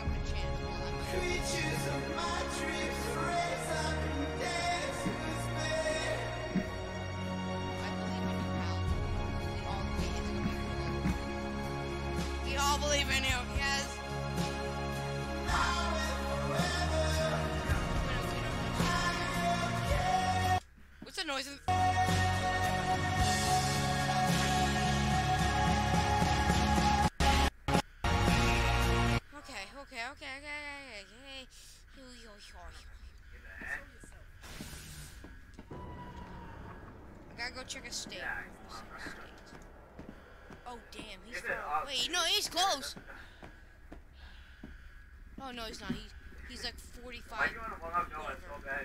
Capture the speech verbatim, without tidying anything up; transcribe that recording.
up a chance. Well, I'm not. Creatures of my dreams raise up and dance with me. I believe in you, pal. We all believe in you. We all believe in you. Yes. Now and forever. What's the noise? In Okay, okay, okay, okay, okay, okay. Yo, yo, yo, yo. I gotta go check a state. Oh, damn, he's far. Wait, no, he's close. Oh, no, he's not. He's, he's like forty-five. Why do you want to warm up? No, it's so bad.